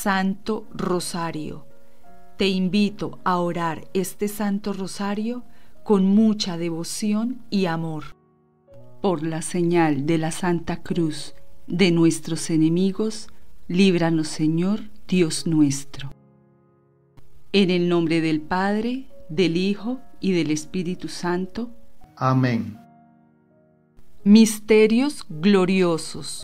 Santo Rosario. Te invito a orar este Santo Rosario con mucha devoción y amor. Por la señal de la Santa Cruz de nuestros enemigos, líbranos, Señor, Dios nuestro. En el nombre del Padre, del Hijo y del Espíritu Santo. Amén. Misterios gloriosos.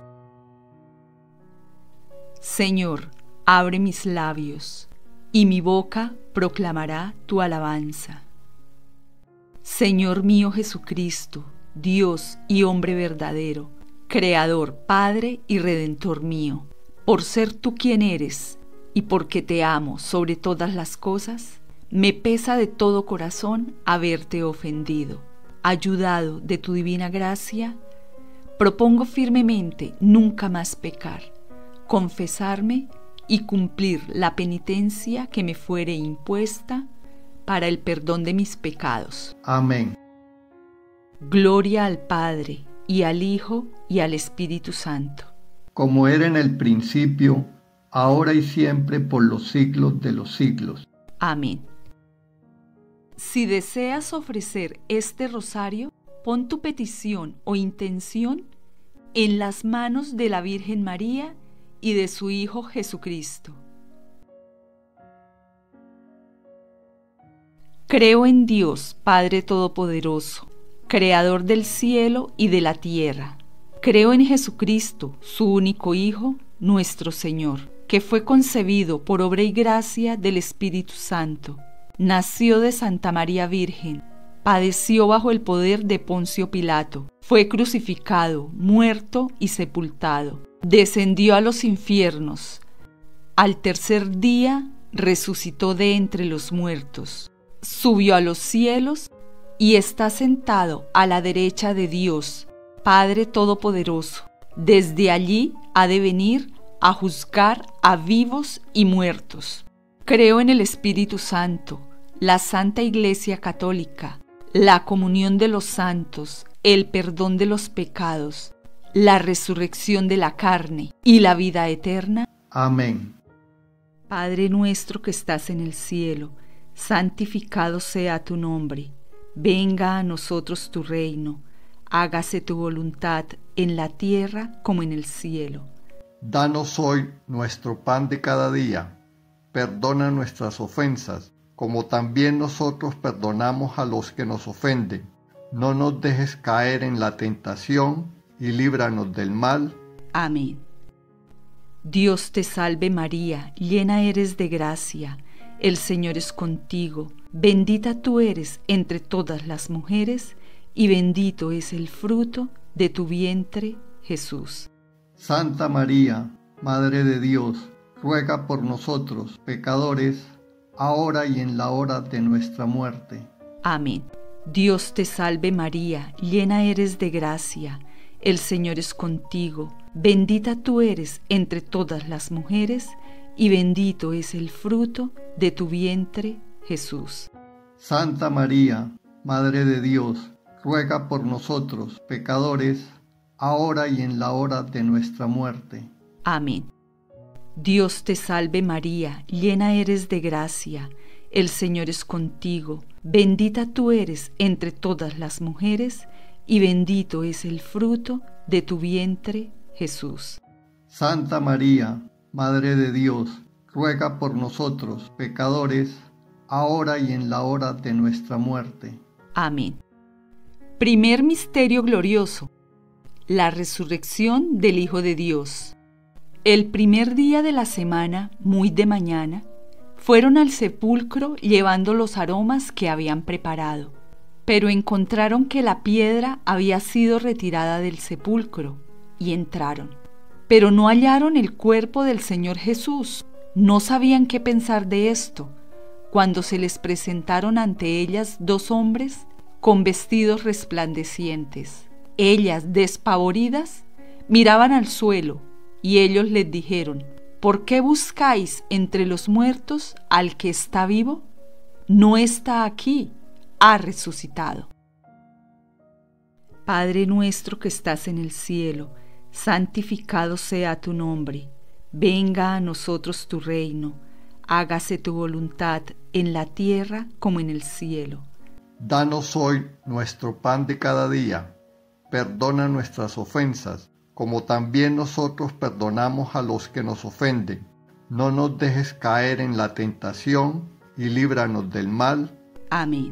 Señor, abre mis labios, y mi boca proclamará tu alabanza. Señor mío Jesucristo, Dios y hombre verdadero, Creador, Padre y Redentor mío, por ser tú quien eres, y porque te amo sobre todas las cosas, me pesa de todo corazón haberte ofendido. Ayudado de tu divina gracia, propongo firmemente nunca más pecar, confesarme y cumplir la penitencia que me fuere impuesta para el perdón de mis pecados. Amén. Gloria al Padre, y al Hijo, y al Espíritu Santo. Como era en el principio, ahora y siempre, por los siglos de los siglos. Amén. Si deseas ofrecer este rosario, pon tu petición o intención en las manos de la Virgen María y de su Hijo Jesucristo. Creo en Dios, Padre Todopoderoso, Creador del cielo y de la tierra. Creo en Jesucristo, su único Hijo, nuestro Señor, que fue concebido por obra y gracia del Espíritu Santo. Nació de Santa María Virgen, padeció bajo el poder de Poncio Pilato, fue crucificado, muerto y sepultado. Descendió a los infiernos. Al tercer día resucitó de entre los muertos. Subió a los cielos y está sentado a la derecha de Dios, Padre Todopoderoso. Desde allí ha de venir a juzgar a vivos y muertos. Creo en el Espíritu Santo, la Santa Iglesia Católica, la comunión de los santos, el perdón de los pecados, la resurrección de la carne y la vida eterna. Amén. Padre nuestro que estás en el cielo, santificado sea tu nombre. Venga a nosotros tu reino. Hágase tu voluntad en la tierra como en el cielo. Danos hoy nuestro pan de cada día. Perdona nuestras ofensas, como también nosotros perdonamos a los que nos ofenden. No nos dejes caer en la tentación y líbranos del mal. Amén. Dios te salve María, llena eres de gracia. El Señor es contigo. Bendita tú eres entre todas las mujeres, y bendito es el fruto de tu vientre, Jesús. Santa María, Madre de Dios, ruega por nosotros, pecadores, ahora y en la hora de nuestra muerte. Amén. Dios te salve María, llena eres de gracia. El Señor es contigo. Bendita tú eres entre todas las mujeres, y bendito es el fruto de tu vientre, Jesús. Santa María, Madre de Dios, ruega por nosotros, pecadores, ahora y en la hora de nuestra muerte. Amén. Dios te salve María, llena eres de gracia. El Señor es contigo. Bendita tú eres entre todas las mujeres, y bendito es el fruto de tu vientre, Jesús. Santa María, Madre de Dios, ruega por nosotros, pecadores, ahora y en la hora de nuestra muerte. Amén. Primer misterio glorioso: la resurrección del Hijo de Dios. El primer día de la semana, muy de mañana, fueron al sepulcro llevando los aromas que habían preparado, pero encontraron que la piedra había sido retirada del sepulcro, y entraron. Pero no hallaron el cuerpo del Señor Jesús. No sabían qué pensar de esto, cuando se les presentaron ante ellas dos hombres con vestidos resplandecientes. Ellas, despavoridas, miraban al suelo, y ellos les dijeron: ¿por qué buscáis entre los muertos al que está vivo? No está aquí, ha resucitado. Padre nuestro que estás en el cielo, santificado sea tu nombre. Venga a nosotros tu reino, hágase tu voluntad en la tierra como en el cielo. Danos hoy nuestro pan de cada día. Perdona nuestras ofensas, como también nosotros perdonamos a los que nos ofenden. No nos dejes caer en la tentación y líbranos del mal. Amén.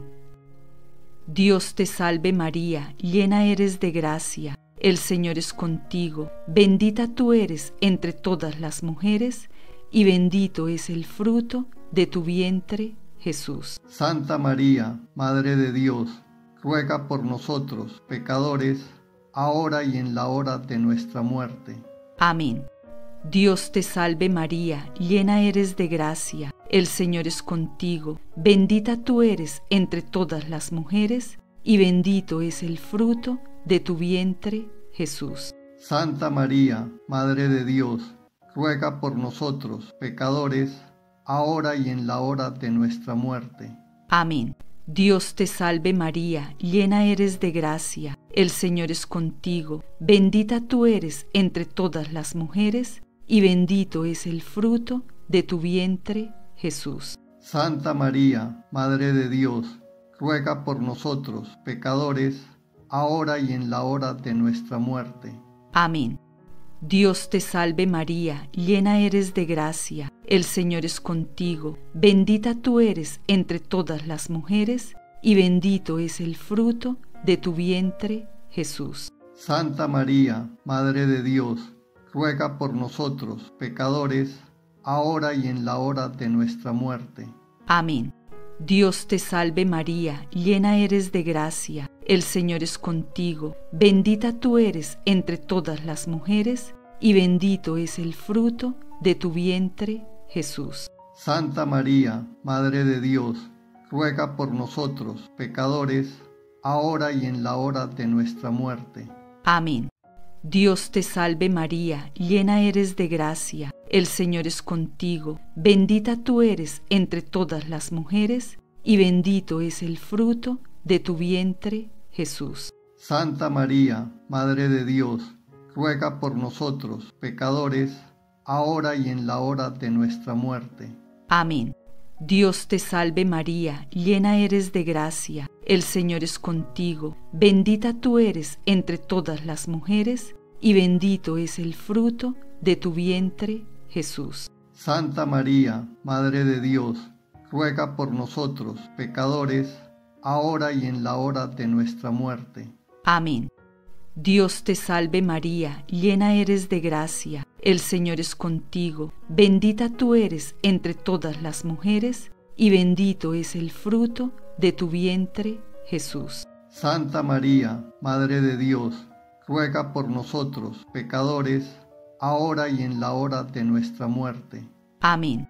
Dios te salve María, llena eres de gracia, el Señor es contigo, bendita tú eres entre todas las mujeres, y bendito es el fruto de tu vientre, Jesús. Santa María, Madre de Dios, ruega por nosotros, pecadores, ahora y en la hora de nuestra muerte. Amén. Dios te salve María, llena eres de gracia, el Señor es contigo, bendita tú eres entre todas las mujeres, y bendito es el fruto de tu vientre, Jesús. Santa María, Madre de Dios, ruega por nosotros, pecadores, ahora y en la hora de nuestra muerte. Amén. Dios te salve María, llena eres de gracia, el Señor es contigo, bendita tú eres entre todas las mujeres, y bendito es el fruto de tu vientre, Jesús. Santa María, Madre de Dios, ruega por nosotros, pecadores, ahora y en la hora de nuestra muerte. Amén. Dios te salve María, llena eres de gracia, el Señor es contigo, bendita tú eres entre todas las mujeres, y bendito es el fruto de tu vientre, Jesús. Santa María, Madre de Dios, ruega por nosotros, pecadores, ahora y en la hora de nuestra muerte. Amén. Dios te salve María, llena eres de gracia, el Señor es contigo, bendita tú eres entre todas las mujeres, y bendito es el fruto de tu vientre, Jesús. Santa María, Madre de Dios, ruega por nosotros, pecadores, ahora y en la hora de nuestra muerte. Amén. Dios te salve María, llena eres de gracia, el Señor es contigo, bendita tú eres entre todas las mujeres, y bendito es el fruto de tu vientre, Jesús. Santa María, Madre de Dios, ruega por nosotros, pecadores, ahora y en la hora de nuestra muerte. Amén. Dios te salve María, llena eres de gracia, el Señor es contigo, bendita tú eres entre todas las mujeres, y bendito es el fruto de tu vientre, Jesús. Santa María, Madre de Dios, ruega por nosotros, pecadores, ahora y en la hora de nuestra muerte. Amén. Dios te salve María, llena eres de gracia, el Señor es contigo, bendita tú eres entre todas las mujeres, y bendito es el fruto de tu vientre, Jesús. Santa María, Madre de Dios, ruega por nosotros, pecadores, ahora y en la hora de nuestra muerte. Amén.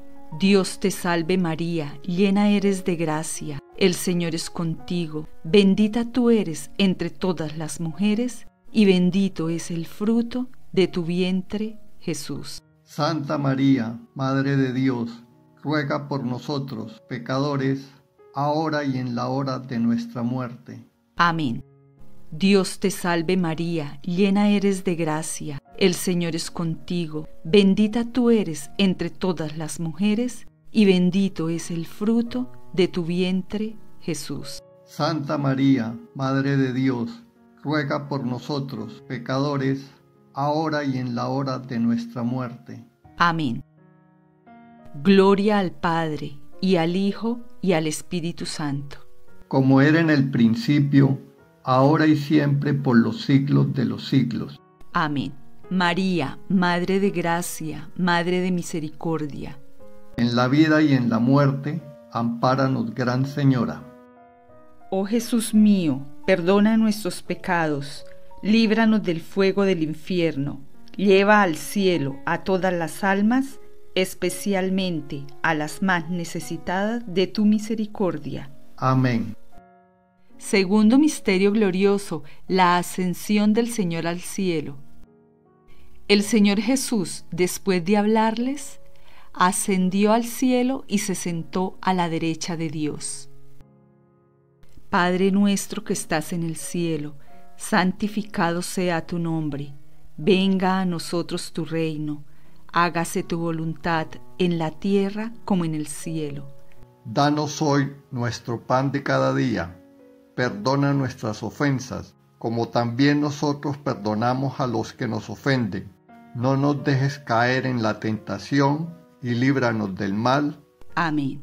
Dios te salve María, llena eres de gracia, el Señor es contigo, bendita tú eres entre todas las mujeres, y bendito es el fruto de tu vientre, Jesús. Santa María, Madre de Dios, ruega por nosotros, pecadores, ahora y en la hora de nuestra muerte. Amén. Dios te salve María, llena eres de gracia, el Señor es contigo, bendita tú eres entre todas las mujeres, y bendito es el fruto de tu vientre, Jesús. Santa María, Madre de Dios, ruega por nosotros, pecadores, ahora y en la hora de nuestra muerte. Amén. Gloria al Padre, y al Hijo, y al Espíritu Santo. Como era en el principio, ahora y siempre, por los siglos de los siglos. Amén. María, Madre de Gracia, Madre de Misericordia. En la vida y en la muerte, ampáranos, Gran Señora. Oh Jesús mío, perdona nuestros pecados, líbranos del fuego del infierno, lleva al cielo a todas las almas, especialmente a las más necesitadas de tu misericordia. Amén. Segundo misterio glorioso, la ascensión del Señor al cielo. El Señor Jesús, después de hablarles, ascendió al cielo y se sentó a la derecha de Dios. Padre nuestro que estás en el cielo, santificado sea tu nombre. Venga a nosotros tu reino. Hágase tu voluntad en la tierra como en el cielo. Danos hoy nuestro pan de cada día. Perdona nuestras ofensas, como también nosotros perdonamos a los que nos ofenden. No nos dejes caer en la tentación y líbranos del mal. Amén.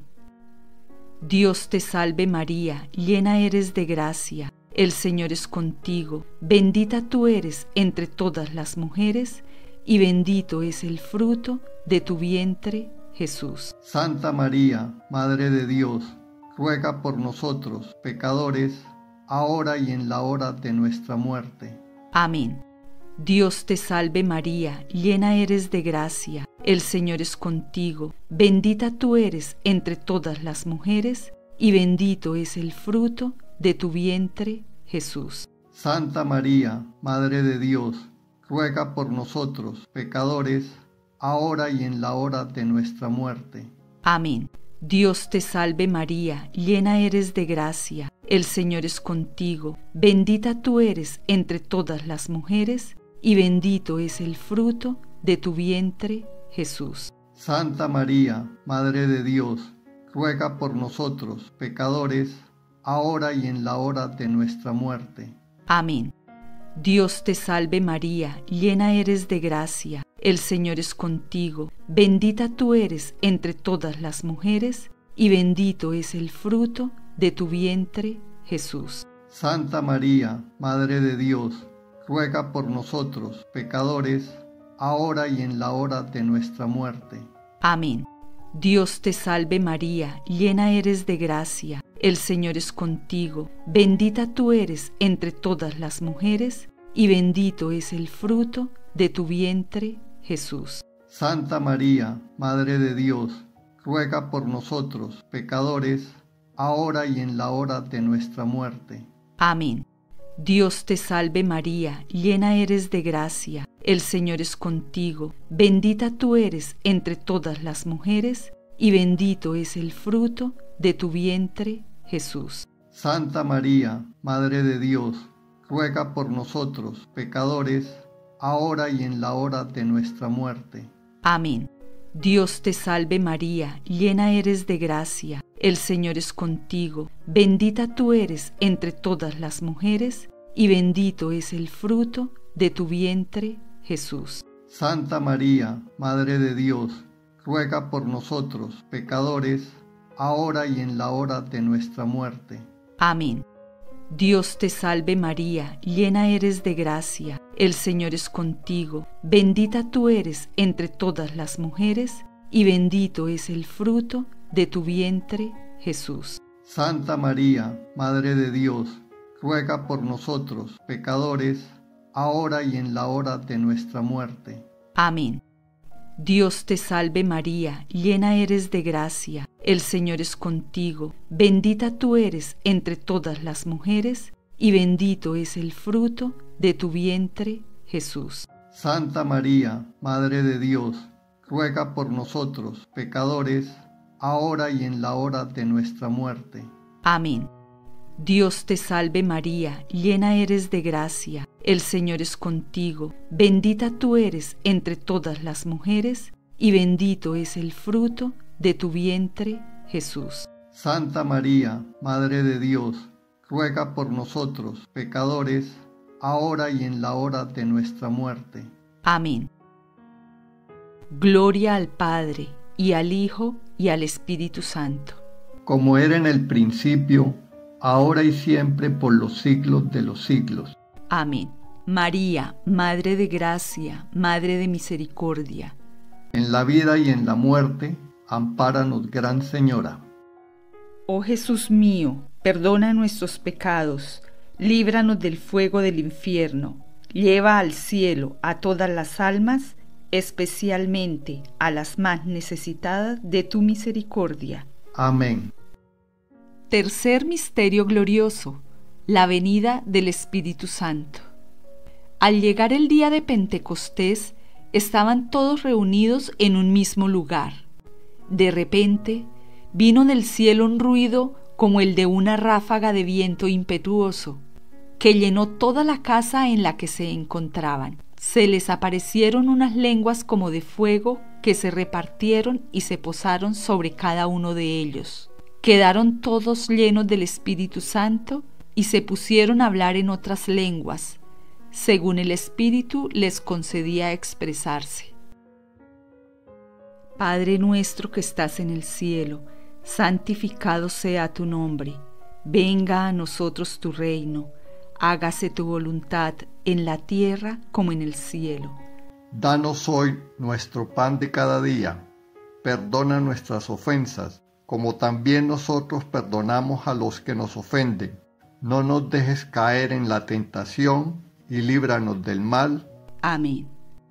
Dios te salve María, llena eres de gracia. El Señor es contigo. Bendita tú eres entre todas las mujeres, y bendito es el fruto de tu vientre, Jesús. Santa María, Madre de Dios, ruega por nosotros, pecadores, ahora y en la hora de nuestra muerte. Amén. Dios te salve María, llena eres de gracia. El Señor es contigo. Bendita tú eres entre todas las mujeres, y bendito es el fruto de tu vientre, Jesús. Santa María, Madre de Dios, ruega por nosotros, pecadores, ahora y en la hora de nuestra muerte. Amén. Dios te salve María, llena eres de gracia. El Señor es contigo. Bendita tú eres entre todas las mujeres, y bendito es el fruto de tu vientre, Jesús. Santa María, Madre de Dios, ruega por nosotros, pecadores, ahora y en la hora de nuestra muerte. Amén. Dios te salve María, llena eres de gracia. El Señor es contigo. Bendita tú eres entre todas las mujeres, y bendito es el fruto de tu vientre, Jesús. Santa María, Madre de Dios, ruega por nosotros, pecadores, ahora y en la hora de nuestra muerte. Amén. Dios te salve María, llena eres de gracia. El Señor es contigo. Bendita tú eres entre todas las mujeres, y bendito es el fruto de tu vientre, Jesús. Santa María, Madre de Dios, ruega por nosotros, pecadores, ahora y en la hora de nuestra muerte. Amén. Dios te salve María, llena eres de gracia. El Señor es contigo. Bendita tú eres entre todas las mujeres, y bendito es el fruto de tu vientre, Jesús. Santa María, Madre de Dios, ruega por nosotros, pecadores, ahora y en la hora de nuestra muerte. Amén. Dios te salve María, llena eres de gracia. El Señor es contigo. Bendita tú eres entre todas las mujeres, y bendito es el fruto de tu vientre, Jesús. Santa María, Madre de Dios, ruega por nosotros, pecadores, ahora y en la hora de nuestra muerte. Amén. Dios te salve María, llena eres de gracia. El Señor es contigo. Bendita tú eres entre todas las mujeres, y bendito es el fruto de tu vientre, Jesús. Santa María, Madre de Dios, ruega por nosotros, pecadores, ahora y en la hora de nuestra muerte. Amén. Dios te salve María, llena eres de gracia. El Señor es contigo. Bendita tú eres entre todas las mujeres, y bendito es el fruto de tu vientre, Jesús. Santa María, Madre de Dios, ruega por nosotros, pecadores, ahora y en la hora de nuestra muerte. Amén. Dios te salve María, llena eres de gracia. El Señor es contigo. Bendita tú eres entre todas las mujeres, y bendito es el fruto de tu vientre, Jesús. Santa María, Madre de Dios, ruega por nosotros, pecadores, ahora y en la hora de nuestra muerte. Amén. Gloria al Padre, y al Hijo, y al Espíritu Santo. Como era en el principio, ahora y siempre, por los siglos de los siglos. Amén. María, Madre de gracia, Madre de misericordia. En la vida y en la muerte, ampáranos, Gran Señora. Oh Jesús mío, perdona nuestros pecados, líbranos del fuego del infierno, lleva al cielo a todas las almas, especialmente a las más necesitadas de tu misericordia. Amén. Tercer misterio glorioso, la venida del Espíritu Santo. Al llegar el día de Pentecostés, estaban todos reunidos en un mismo lugar. De repente, vino del cielo un ruido como el de una ráfaga de viento impetuoso, que llenó toda la casa en la que se encontraban. Se les aparecieron unas lenguas como de fuego que se repartieron y se posaron sobre cada uno de ellos. Quedaron todos llenos del Espíritu Santo y se pusieron a hablar en otras lenguas, según el Espíritu les concedía expresarse. Padre nuestro que estás en el cielo, santificado sea tu nombre. Venga a nosotros tu reino. Hágase tu voluntad en la tierra como en el cielo. Danos hoy nuestro pan de cada día. Perdona nuestras ofensas, como también nosotros perdonamos a los que nos ofenden. No nos dejes caer en la tentación y líbranos del mal. Amén.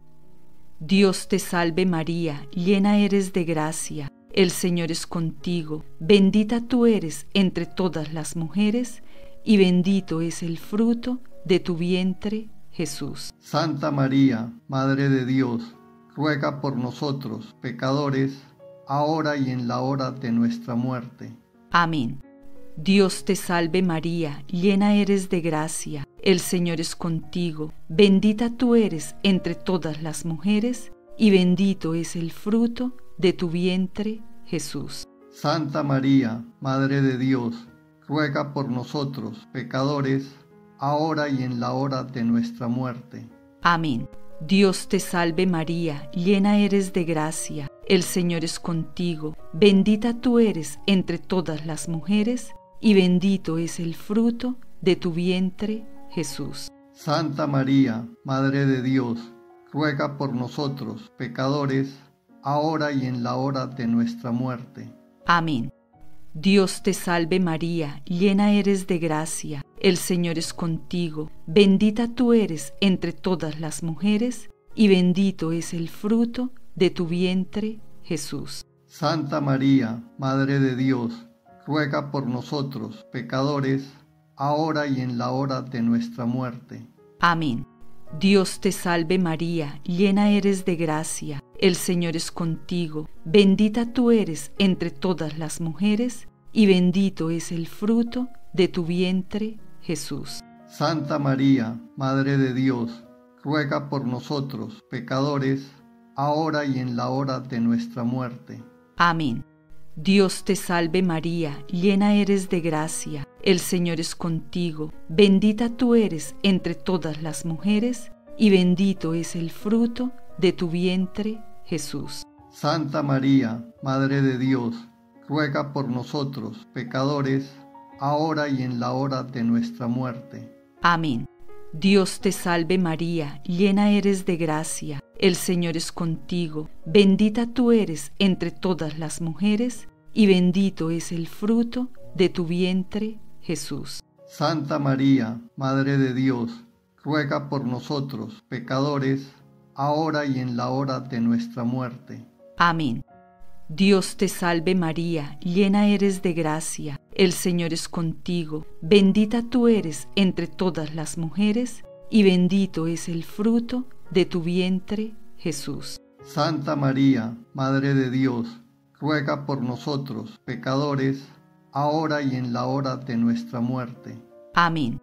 Dios te salve María, llena eres de gracia. El Señor es contigo. Bendita tú eres entre todas las mujeres, y bendito es el fruto de tu vientre, Jesús. Santa María, Madre de Dios, ruega por nosotros, pecadores, ahora y en la hora de nuestra muerte. Amén. Dios te salve María, llena eres de gracia. El Señor es contigo. Bendita tú eres entre todas las mujeres, y bendito es el fruto de tu vientre, Jesús. Santa María, Madre de Dios, ruega por nosotros, pecadores, ahora y en la hora de nuestra muerte. Amén. Dios te salve María, llena eres de gracia. El Señor es contigo. Bendita tú eres entre todas las mujeres, y bendito es el fruto de tu vientre, Jesús. Santa María, Madre de Dios, ruega por nosotros, pecadores, ahora y en la hora de nuestra muerte. Amén. Dios te salve María, llena eres de gracia. El Señor es contigo. Bendita tú eres entre todas las mujeres, y bendito es el fruto de tu vientre, Jesús. Santa María, Madre de Dios, ruega por nosotros, pecadores, ahora y en la hora de nuestra muerte. Amén. Dios te salve María, llena eres de gracia. El Señor es contigo. Bendita tú eres entre todas las mujeres, y bendito es el fruto de tu vientre, Jesús. Santa María, Madre de Dios, ruega por nosotros, pecadores, ahora y en la hora de nuestra muerte. Amén. Dios te salve María, llena eres de gracia. El Señor es contigo. Bendita tú eres entre todas las mujeres, y bendito es el fruto de tu vientre, Jesús. Santa María, Madre de Dios, ruega por nosotros, pecadores, ahora y en la hora de nuestra muerte. Amén. Dios te salve María, llena eres de gracia. El Señor es contigo. Bendita tú eres entre todas las mujeres, y bendito es el fruto de tu vientre, Jesús. Santa María, Madre de Dios, ruega por nosotros, pecadores, ahora y en la hora de nuestra muerte. Amén. Dios te salve María, llena eres de gracia. El Señor es contigo. Bendita tú eres entre todas las mujeres, y bendito es el fruto de tu vientre, Jesús. Santa María, Madre de Dios, ruega por nosotros, pecadores, ahora y en la hora de nuestra muerte. Amén.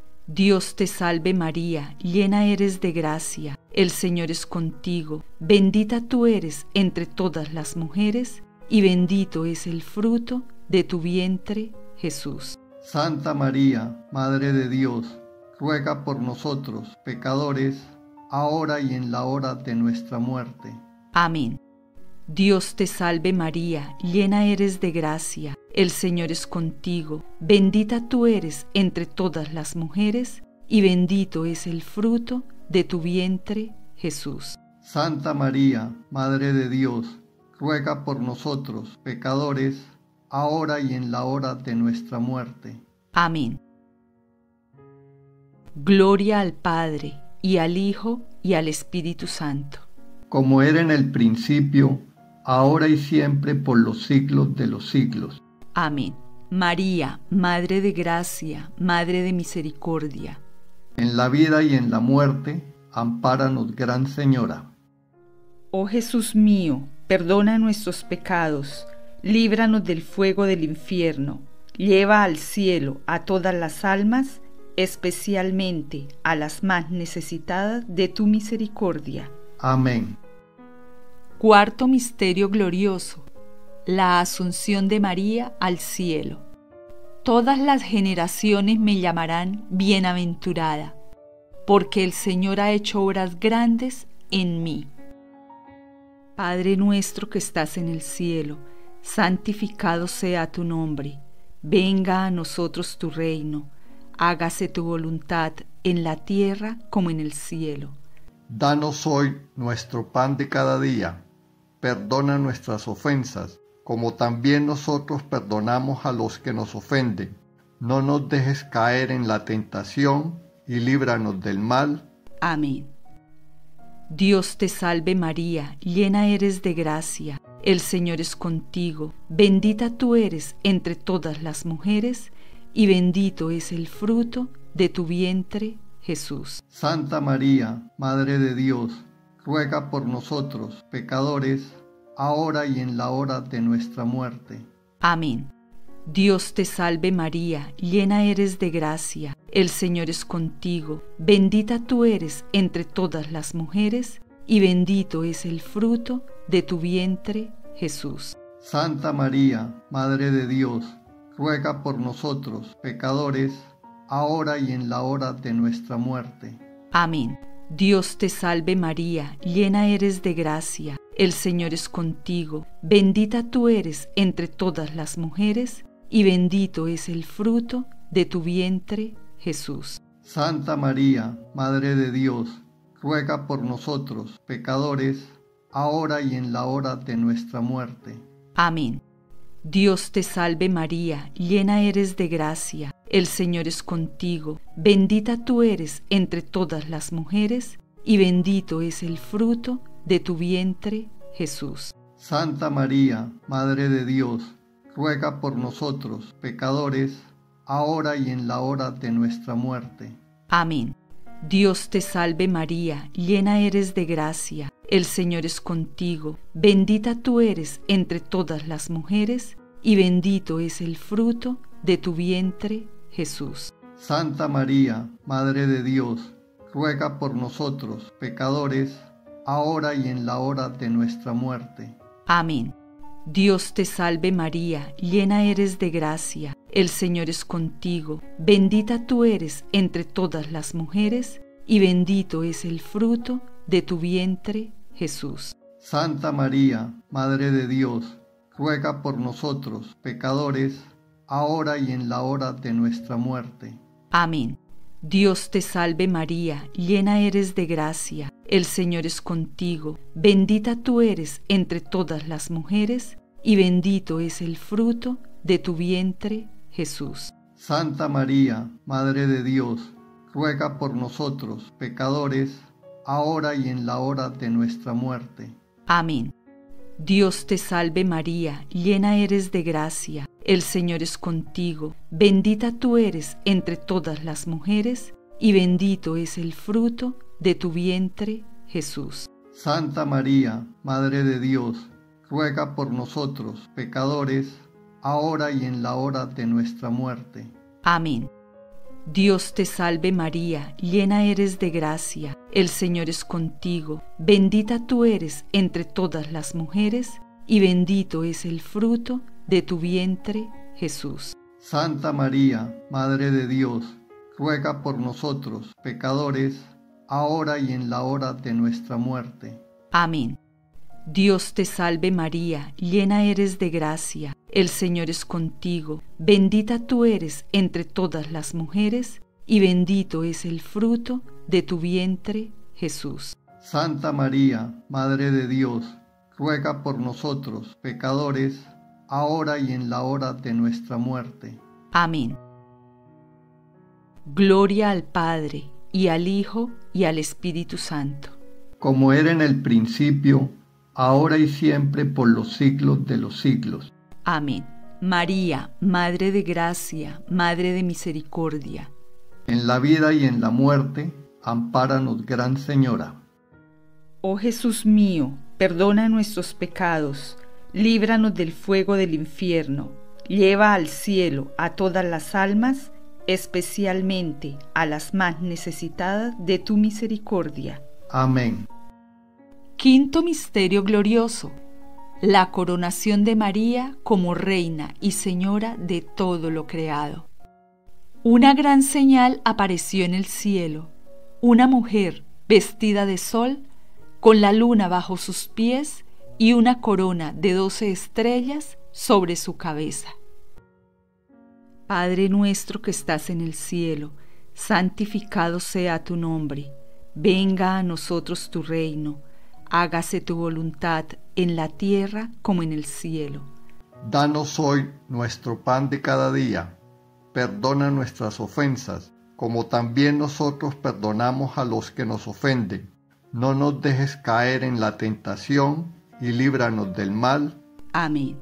Dios te salve María, llena eres de gracia. El Señor es contigo. Bendita tú eres entre todas las mujeres, y bendito es el fruto de tu vientre, Jesús. Santa María, Madre de Dios, ruega por nosotros, pecadores, ahora y en la hora de nuestra muerte. Amén. Dios te salve María, llena eres de gracia. El Señor es contigo. Bendita tú eres entre todas las mujeres, y bendito es el fruto de tu vientre, Jesús. Santa María, Madre de Dios, ruega por nosotros, pecadores, ahora y en la hora de nuestra muerte. Amén. Gloria al Padre, y al Hijo, y al Espíritu Santo. Como era en el principio, ahora y siempre, por los siglos de los siglos. Amén. María, Madre de gracia, Madre de misericordia. En la vida y en la muerte, ampáranos, Gran Señora. Oh Jesús mío, perdona nuestros pecados, líbranos del fuego del infierno, lleva al cielo a todas las almas, especialmente a las más necesitadas de tu misericordia. Amén. Cuarto misterio glorioso: la Asunción de María al cielo. Todas las generaciones me llamarán bienaventurada, porque el Señor ha hecho obras grandes en mí. Padre nuestro que estás en el cielo, santificado sea tu nombre. Venga a nosotros tu reino. Hágase tu voluntad en la tierra como en el cielo. Danos hoy nuestro pan de cada día. Perdona nuestras ofensas, como también nosotros perdonamos a los que nos ofenden. No nos dejes caer en la tentación y líbranos del mal. Amén. Dios te salve María, llena eres de gracia. El Señor es contigo. Bendita tú eres entre todas las mujeres, y bendito es el fruto de tu vientre, Jesús. Santa María, Madre de Dios, ruega por nosotros, pecadores, ahora y en la hora de nuestra muerte. Amén. Dios te salve María, llena eres de gracia. El Señor es contigo. Bendita tú eres entre todas las mujeres, y bendito es el fruto de tu vientre, Jesús. Santa María, Madre de Dios, ruega por nosotros, pecadores, ahora y en la hora de nuestra muerte. Amén. Dios te salve María, llena eres de gracia. El Señor es contigo. Bendita tú eres entre todas las mujeres, y bendito es el fruto de tu vientre, Jesús. Santa María, Madre de Dios, ruega por nosotros, pecadores, ahora y en la hora de nuestra muerte. Amén. Dios te salve María, llena eres de gracia. El Señor es contigo. Bendita tú eres entre todas las mujeres, y bendito es el fruto de tu vientre, Jesús. Santa María, Madre de Dios, ruega por nosotros, pecadores, ahora y en la hora de nuestra muerte. Amén. Dios te salve María, llena eres de gracia. El Señor es contigo. Bendita tú eres entre todas las mujeres, y bendito es el fruto de tu vientre, Jesús. Santa María, Madre de Dios, ruega por nosotros, pecadores, ahora y en la hora de nuestra muerte. Amén. Dios te salve María, llena eres de gracia. El Señor es contigo. Bendita tú eres entre todas las mujeres, y bendito es el fruto de tu vientre, Jesús. Santa María, Madre de Dios, ruega por nosotros, pecadores, ahora y en la hora de nuestra muerte. Amén. Dios te salve María, llena eres de gracia. El Señor es contigo. Bendita tú eres entre todas las mujeres, y bendito es el fruto de tu vientre, Jesús. Santa María, Madre de Dios, ruega por nosotros, pecadores, ahora y en la hora de nuestra muerte. Amén. Dios te salve María, llena eres de gracia. El Señor es contigo. Bendita tú eres entre todas las mujeres, y bendito es el fruto de tu vientre, Jesús. Santa María, Madre de Dios, ruega por nosotros, pecadores, ahora y en la hora de nuestra muerte. Amén. Dios te salve María, llena eres de gracia. El Señor es contigo. Bendita tú eres entre todas las mujeres, y bendito es el fruto de tu vientre, Jesús. Santa María, Madre de Dios, ruega por nosotros, pecadores, ahora y en la hora de nuestra muerte. Amén. Dios te salve María, llena eres de gracia. El Señor es contigo. Bendita tú eres entre todas las mujeres, y bendito es el fruto de tu vientre, Jesús. Santa María, Madre de Dios, ruega por nosotros, pecadores, ahora y en la hora de nuestra muerte. Amén. Gloria al Padre, y al Hijo, y al Espíritu Santo. Como era en el principio, ahora y siempre, por los siglos de los siglos. Amén. María, Madre de gracia, Madre de misericordia. En la vida y en la muerte, ampáranos, Gran Señora. Oh Jesús mío, perdona nuestros pecados, líbranos del fuego del infierno, lleva al cielo a todas las almas especialmente a las más necesitadas de tu misericordia. Amén. Quinto misterio glorioso: la coronación de María como Reina y Señora de todo lo creado. Una gran señal apareció en el cielo: una mujer vestida de sol, con la luna bajo sus pies y una corona de 12 estrellas sobre su cabeza. Padre nuestro que estás en el cielo, santificado sea tu nombre. Venga a nosotros tu reino. Hágase tu voluntad en la tierra como en el cielo. Danos hoy nuestro pan de cada día. Perdona nuestras ofensas, como también nosotros perdonamos a los que nos ofenden. No nos dejes caer en la tentación y líbranos del mal. Amén.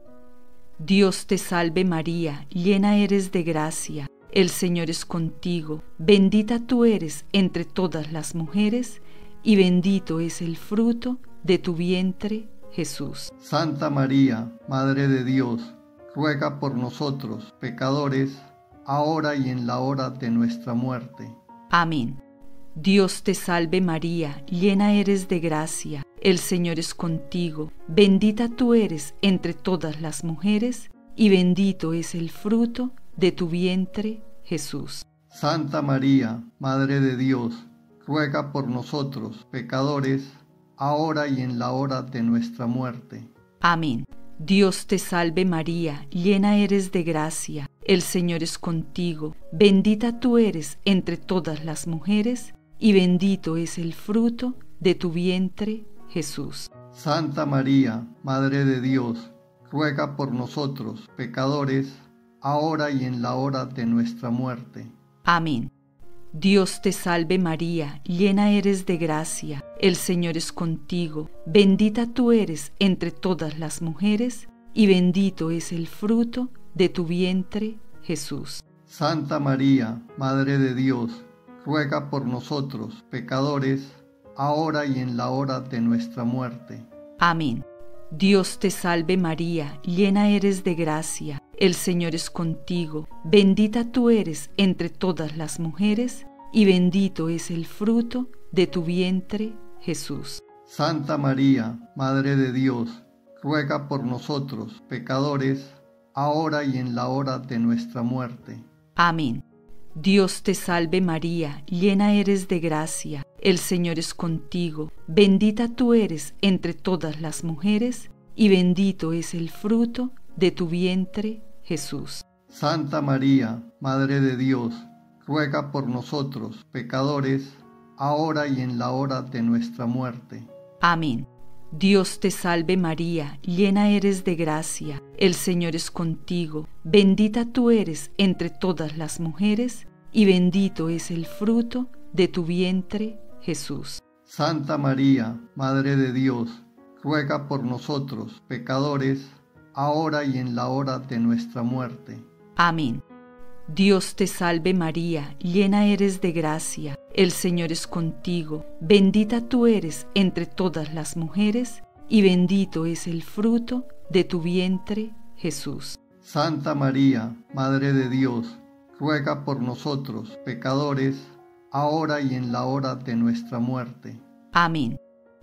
Dios te salve María, llena eres de gracia. El Señor es contigo. Bendita tú eres entre todas las mujeres, y bendito es el fruto de tu vientre, Jesús. Santa María, Madre de Dios, ruega por nosotros, pecadores, ahora y en la hora de nuestra muerte. Amén. Dios te salve María, llena eres de gracia. El Señor es contigo. Bendita tú eres entre todas las mujeres, y bendito es el fruto de tu vientre, Jesús. Santa María, Madre de Dios, ruega por nosotros, pecadores, ahora y en la hora de nuestra muerte. Amén. Dios te salve María, llena eres de gracia. El Señor es contigo. Bendita tú eres entre todas las mujeres, y bendito es el fruto de tu vientre, Jesús. Santa María, Madre de Dios, ruega por nosotros, pecadores, ahora y en la hora de nuestra muerte. Amén. Dios te salve María, llena eres de gracia. El Señor es contigo. Bendita tú eres entre todas las mujeres, y bendito es el fruto de tu vientre, Jesús. Santa María, Madre de Dios, ruega por nosotros, pecadores, ahora y en la hora de nuestra muerte. Amén. Dios te salve María, llena eres de gracia. El Señor es contigo. Bendita tú eres entre todas las mujeres, y bendito es el fruto de tu vientre, Jesús. Santa María, Madre de Dios, ruega por nosotros, pecadores, ahora y en la hora de nuestra muerte. Amén. Dios te salve María, llena eres de gracia. El Señor es contigo. Bendita tú eres entre todas las mujeres, y bendito es el fruto de tu vientre, Jesús. Santa María, Madre de Dios, ruega por nosotros, pecadores, ahora y en la hora de nuestra muerte. Amén. Dios te salve María, llena eres de gracia. El Señor es contigo. Bendita tú eres entre todas las mujeres, y bendito es el fruto de tu vientre, Jesús. Santa María, Madre de Dios, ruega por nosotros, pecadores, ahora y en la hora de nuestra muerte. Amén. Dios te salve María, llena eres de gracia. El Señor es contigo. Bendita tú eres entre todas las mujeres, y bendito es el fruto de tu vientre, Jesús. Santa María, Madre de Dios, ruega por nosotros, pecadores, ahora y en la hora de nuestra muerte. Amén.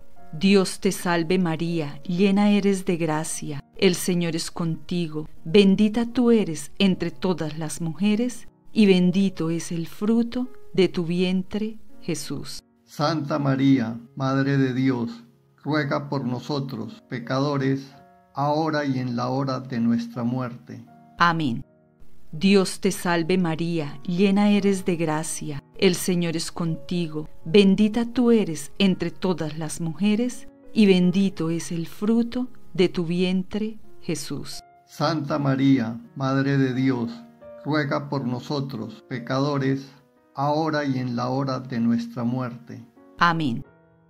Dios te salve María, llena eres de gracia. El Señor es contigo. Bendita tú eres entre todas las mujeres, y bendito es el fruto de tu vientre, Jesús. Santa María, Madre de Dios, ruega por nosotros, pecadores, ahora y en la hora de nuestra muerte. Amén. Dios te salve María, llena eres de gracia. El Señor es contigo. Bendita tú eres entre todas las mujeres, y bendito es el fruto de tu vientre, Jesús. Santa María, Madre de Dios, ruega por nosotros, pecadores, ahora y en la hora de nuestra muerte. Amén.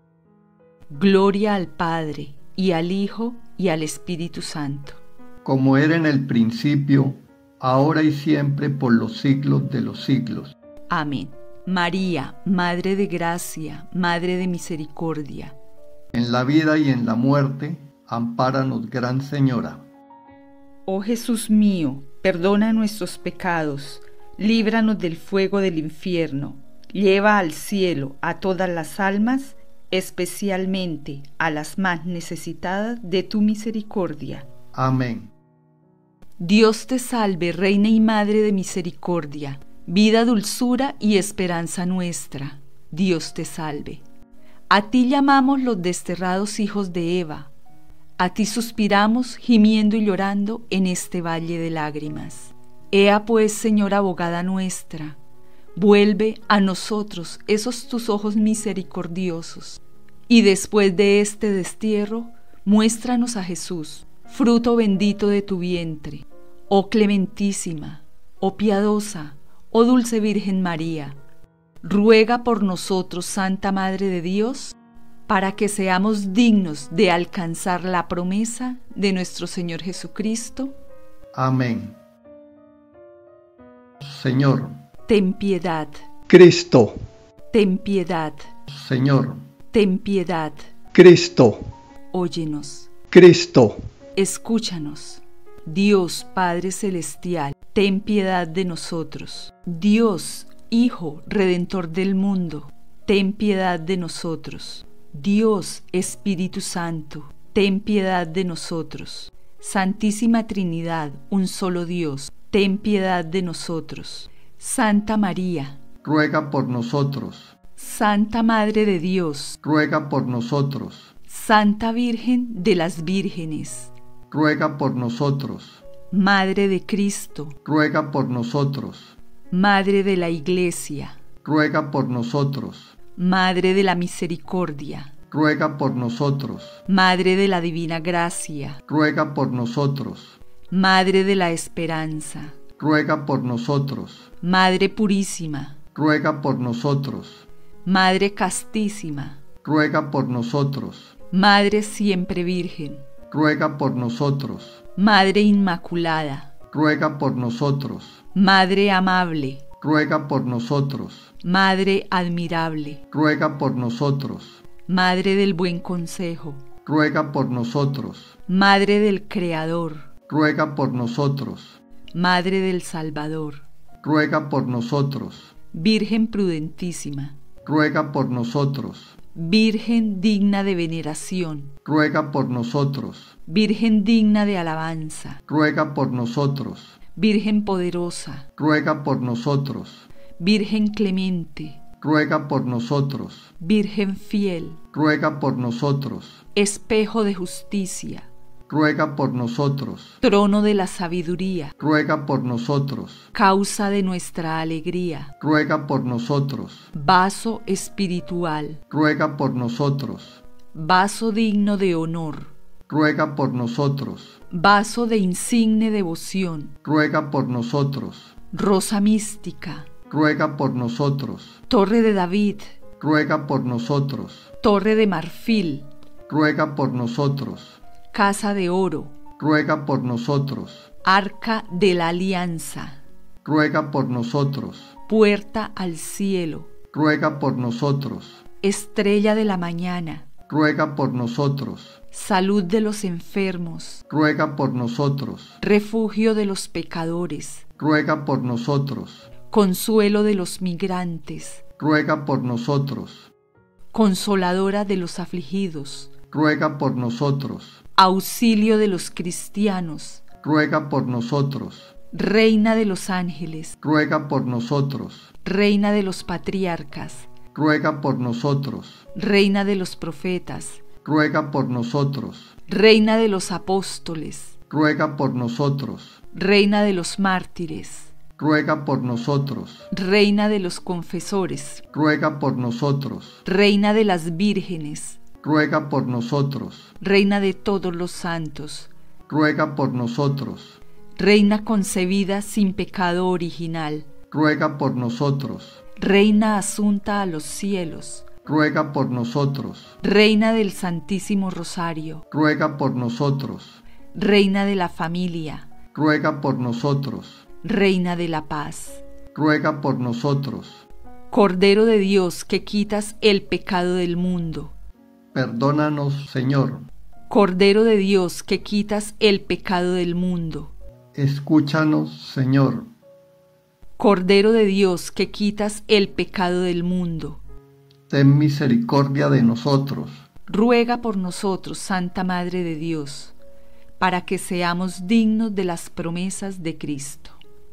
Gloria al Padre, y al Hijo, y al Espíritu Santo. Como era en el principio, ahora y siempre, por los siglos de los siglos. Amén. María, Madre de gracia, Madre de misericordia. En la vida y en la muerte, ampáranos, Gran Señora. Oh Jesús mío, perdona nuestros pecados, líbranos del fuego del infierno, lleva al cielo a todas las almas, especialmente a las más necesitadas de tu misericordia. Amén. Dios te salve, Reina y Madre de misericordia, vida, dulzura y esperanza nuestra. Dios te salve. A ti llamamos los desterrados hijos de Eva. A ti suspiramos, gimiendo y llorando en este valle de lágrimas. Ea pues, Señora abogada nuestra, vuelve a nosotros esos tus ojos misericordiosos, y después de este destierro, muéstranos a Jesús, fruto bendito de tu vientre. Oh clementísima, oh piadosa, oh dulce Virgen María, ruega por nosotros, Santa Madre de Dios, para que seamos dignos de alcanzar la promesa de nuestro Señor Jesucristo. Amén. Señor, ten piedad. Cristo, Ten piedad. Señor, Ten piedad. Cristo, Óyenos. Cristo, Escúchanos. Dios Padre Celestial, ten piedad de nosotros. Dios Hijo Redentor del mundo, ten piedad de nosotros. Dios Espíritu Santo, ten piedad de nosotros. Santísima Trinidad, un solo Dios, ten piedad de nosotros. Santa María, ruega por nosotros. Santa Madre de Dios, Ruega por nosotros. Santa Virgen de las Vírgenes, Ruega por nosotros. Madre de Cristo, Ruega por nosotros. Madre de la Iglesia, Ruega por nosotros. Madre de la Misericordia, Ruega por nosotros. Madre de la Divina Gracia, Ruega por nosotros. Madre de la Esperanza, Ruega por nosotros. Madre Purísima, Ruega por nosotros. Madre Castísima, Ruega por nosotros. Madre Siempre Virgen, Ruega por nosotros. Madre Inmaculada, Ruega por nosotros. Madre Amable, Ruega por nosotros. Madre Admirable, Ruega por nosotros. Madre del Buen Consejo, Ruega por nosotros. Madre del Creador, Ruega por nosotros. Madre del Salvador, Ruega por nosotros. Virgen prudentísima, Ruega por nosotros. Virgen digna de veneración, Ruega por nosotros. Virgen digna de alabanza, Ruega por nosotros. Virgen poderosa, Ruega por nosotros. Virgen clemente, Ruega por nosotros. Virgen fiel, Ruega por nosotros. espejo de justicia, Ruega por nosotros. trono de la sabiduría, Ruega por nosotros. causa de nuestra alegría, Ruega por nosotros. vaso espiritual, Ruega por nosotros. vaso digno de honor, Ruega por nosotros. vaso de insigne devoción, Ruega por nosotros. rosa mística, Ruega por nosotros. torre de David, Ruega por nosotros. torre de marfil, Ruega por nosotros. casa de oro, Ruega por nosotros. arca de la alianza, Ruega por nosotros. puerta al cielo, Ruega por nosotros. estrella de la mañana, Ruega por nosotros. salud de los enfermos, Ruega por nosotros. refugio de los pecadores, Ruega por nosotros. consuelo de los migrantes, Ruega por nosotros. consoladora de los afligidos, Ruega por nosotros. auxilio de los cristianos, Ruega por nosotros. reina de los ángeles, Ruega por nosotros. reina de los patriarcas, Ruega por nosotros. reina de los profetas, Ruega por nosotros. reina de los apóstoles, Ruega por nosotros. reina de los mártires, Ruega por nosotros. reina de los confesores, Ruega por nosotros. reina de las vírgenes, Ruega por nosotros. reina de todos los santos, Ruega por nosotros. reina concebida sin pecado original, Ruega por nosotros. reina asunta a los cielos, Ruega por nosotros. reina del Santísimo Rosario, Ruega por nosotros. reina de la familia, Ruega por nosotros. reina de la paz, Ruega por nosotros. Cordero de Dios que quitas el pecado del mundo, Perdónanos, Señor. Cordero de Dios que quitas el pecado del mundo, Escúchanos, Señor. Cordero de Dios, que quitas el pecado del mundo, ten misericordia de nosotros. ruega por nosotros, Santa Madre de Dios, para que seamos dignos de las promesas de Cristo.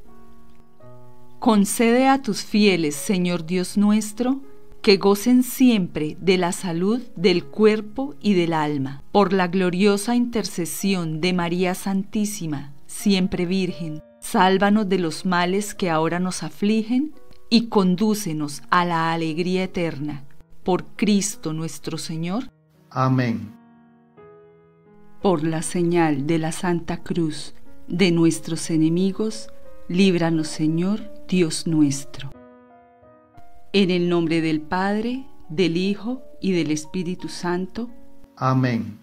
Concede a tus fieles, Señor Dios nuestro, que gocen siempre de la salud del cuerpo y del alma, por la gloriosa intercesión de María Santísima, siempre Virgen. Sálvanos de los males que ahora nos afligen y condúcenos a la alegría eterna. Por Cristo nuestro Señor. Amén. Por la señal de la Santa Cruz de nuestros enemigos, líbranos, Señor, Dios nuestro. En el nombre del Padre, del Hijo y del Espíritu Santo. Amén.